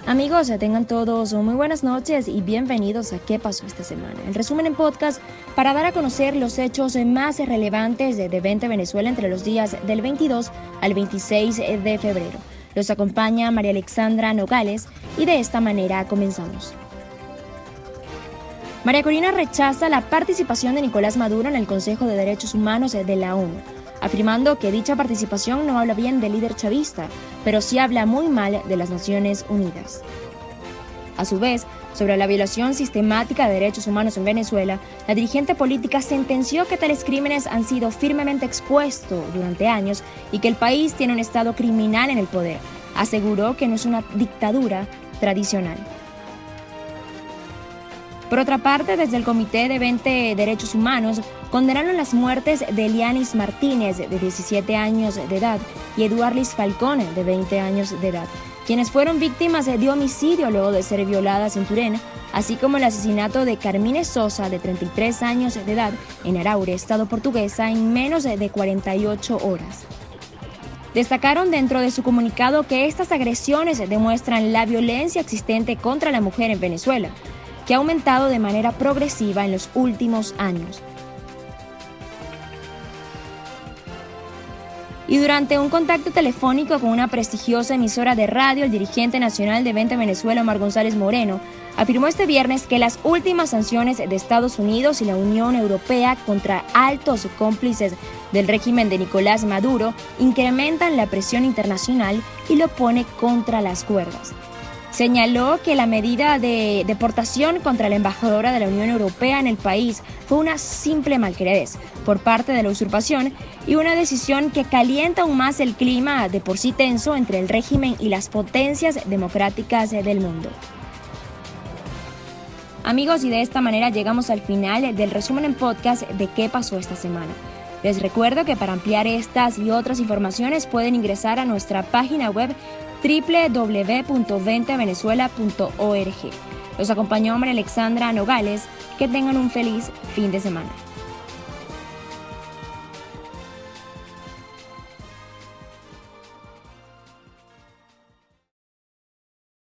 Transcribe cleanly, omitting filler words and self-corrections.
Amigos, tengan todos muy buenas noches y bienvenidos a ¿Qué pasó esta semana? El resumen en podcast para dar a conocer los hechos más relevantes de 20 Venezuela entre los días del 22 al 26 de febrero. Los acompaña María Alexandra Nogales y de esta manera comenzamos. María Corina rechaza la participación de Nicolás Maduro en el Consejo de Derechos Humanos de la ONU, afirmando que dicha participación no habla bien del líder chavista, pero sí habla muy mal de las Naciones Unidas. A su vez, sobre la violación sistemática de derechos humanos en Venezuela, la dirigente política sentenció que tales crímenes han sido firmemente expuestos durante años y que el país tiene un estado criminal en el poder. Aseguró que no es una dictadura tradicional. Por otra parte, desde el Comité de 20 Derechos Humanos condenaron las muertes de Elianis Martínez, de 17 años de edad, y Eduarlis Falcón, de 20 años de edad, quienes fueron víctimas de homicidio luego de ser violadas en Turén, así como el asesinato de Carmine Sosa, de 33 años de edad, en Araure, estado portuguesa, en menos de 48 horas. Destacaron dentro de su comunicado que estas agresiones demuestran la violencia existente contra la mujer en Venezuela, que ha aumentado de manera progresiva en los últimos años. Y durante un contacto telefónico con una prestigiosa emisora de radio, el dirigente nacional de 20 Venezuela, Omar González Moreno, afirmó este viernes que las últimas sanciones de Estados Unidos y la Unión Europea contra altos cómplices del régimen de Nicolás Maduro incrementan la presión internacional y lo pone contra las cuerdas. Señaló que la medida de deportación contra la embajadora de la Unión Europea en el país fue una simple malqueredez por parte de la usurpación y una decisión que calienta aún más el clima de por sí tenso entre el régimen y las potencias democráticas del mundo. Amigos, y de esta manera llegamos al final del resumen en podcast de ¿Qué pasó esta semana? Les recuerdo que para ampliar estas y otras informaciones pueden ingresar a nuestra página web www.20venezuela.org. Los acompañó María Alexandra Nogales. Que tengan un feliz fin de semana.